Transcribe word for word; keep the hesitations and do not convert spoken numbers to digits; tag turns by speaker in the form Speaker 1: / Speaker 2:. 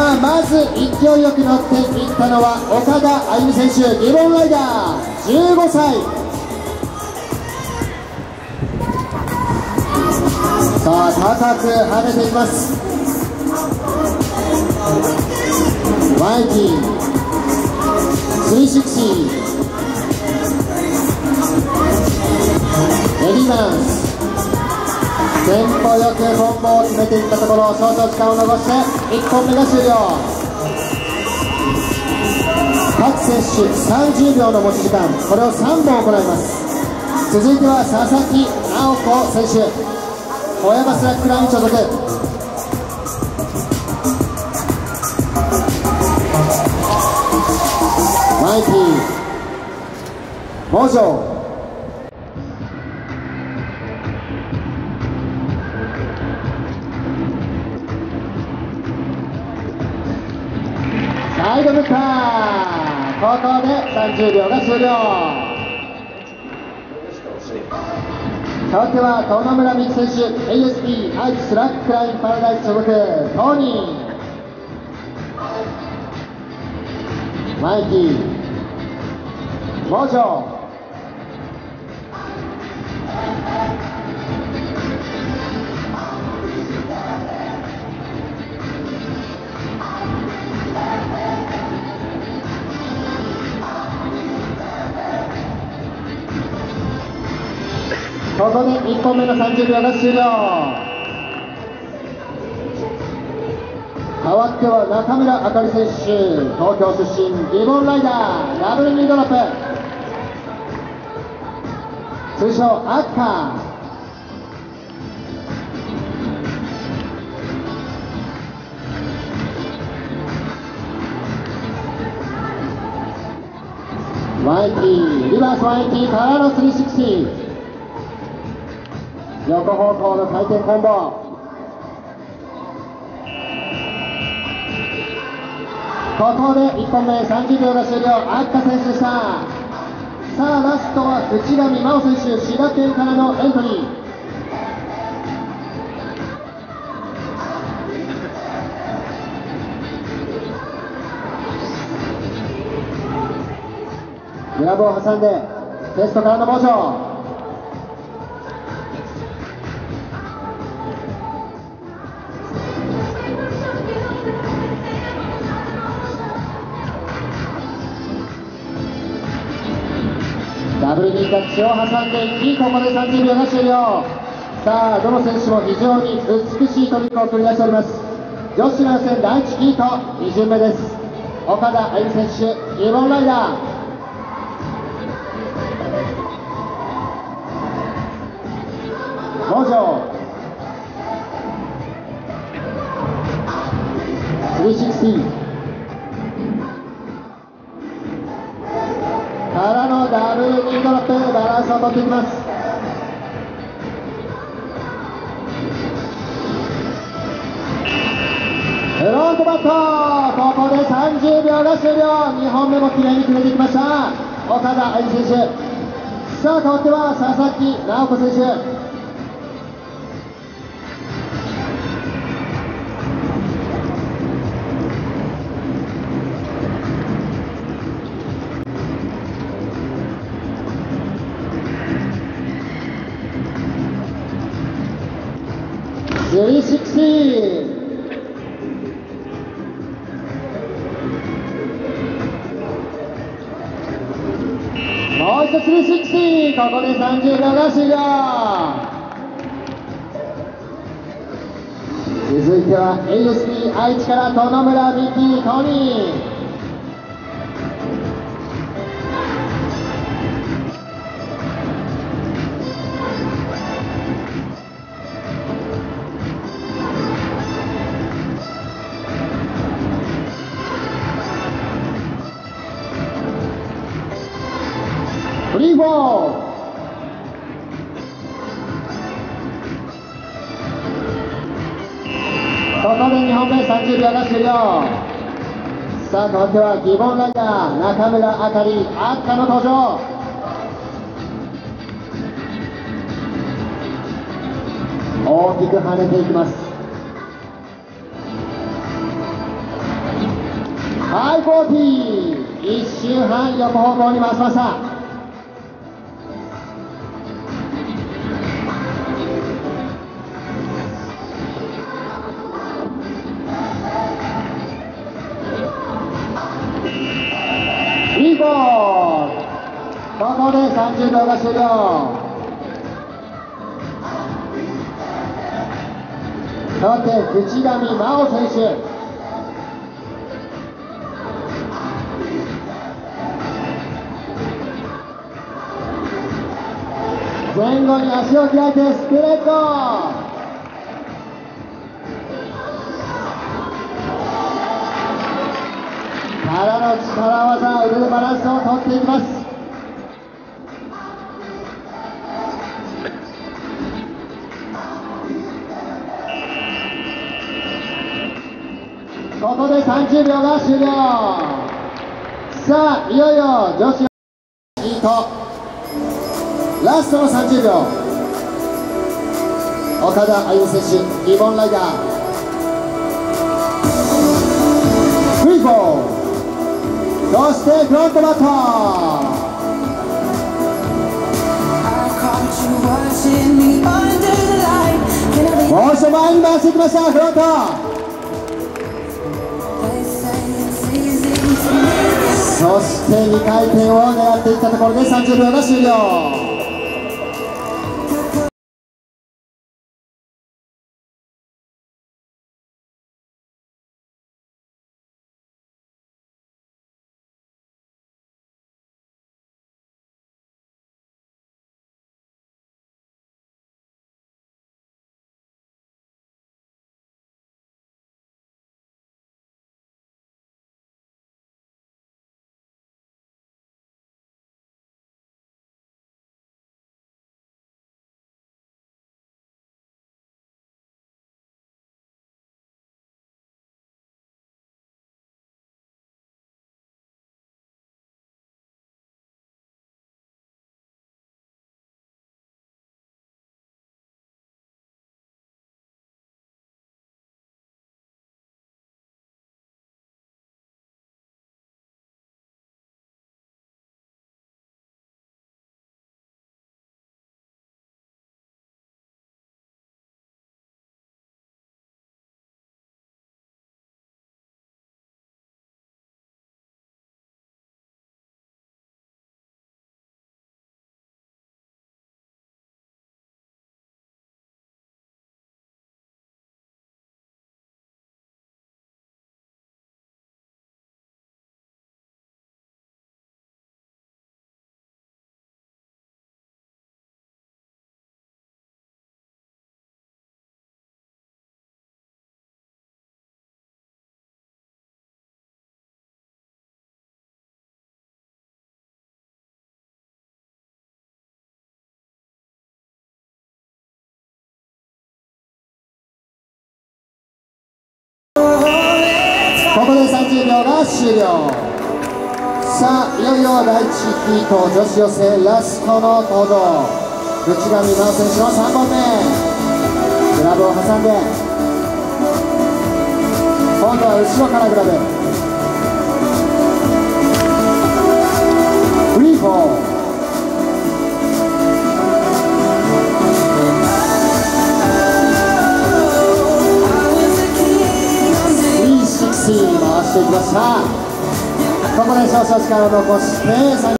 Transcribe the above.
Speaker 1: さあまず勢いよく乗っていったのは岡田歩選手、リボンライダーじゅうごさい。さあ高く跳ねていきます。マイティスリーシックスティー、エディバンステンポよくコンボを決めていったところ、少々時間を残していっぽんめが終了。各選手さんじゅうびょうの持ち時間、これをさんぼん行います。続いては佐々木直子選手、小山スラックライン所属。マイティモジョサイドムッカー、ここでさんじゅうびょうが終了。代わっては野々村美希選手、 エーエスピー 愛知スラックラインパラダイス所属。トーニーマイティモジョここでいっぽんめのさんじゅうびょうが終了。代わっては中村あかり選手、東京出身、リボンライダーダブルニードロップ、通称アッカー。ワイティリバースワイティからのスリーシックスティー、横方向の回転コンボ。ここでいっぽんめさんじゅうびょうが終了。アッカ選手でした。さあラストは淵上真央選手、滋賀県からのエントリー。グラブを挟んでテストからのモーション。ダブルニータッチを挟んでいき、ここでさんじゅうびょうが終了。さあどの選手も非常に美しいトリックを繰り出しております。女子の予選だいいちヒートに巡目です。岡田歩選手、リボンライダー。モジョスリーシックスティーからのダブルニードロップ、バランスを取っていきます。フロントバット、ここでさんじゅうびょうが終了。にほんめもきれいに決めていきました、岡田歩選手。さあ代わっては佐々木直子選手。スリーシックスティー、もう一度スリーシックスティー、ここでさんじゅうびょうが終了。続いては エーエスピー 愛知から野々村美希、トニー。フリーフォール、ここでにほんめさんじゅうびょうが終了。さあ代わってはギボンライダー中村あかり、アッカの登場。大きく跳ねていきます。 ハイフォーティー、一周半横方向に回しました。いいボール。ここでさんじゅうびょうが終了。さて、藤上真央選手。前後に足を開いてスプレッド。からの力技、腕でバランスを取っていきます。ここでさんじゅうびょうが終了。さあ、いよいよ女子ヒートラストのさんじゅうびょう。岡田歩夢選手、リボンライダーフリーフォー、そしてフロントバット。もう一度前に回してきました。フロント、そしてにかい転を狙っていったところでさんじゅうびょうが終了。ここでさんじゅうびょうが終了。さあ、いよいよだいいちヒート女子予選ラストの登場。内上真央選手のさんぼんめ、グラブを挟んで今度は後ろからグラブフリーフォー、回していきました。ここで少々時間を残して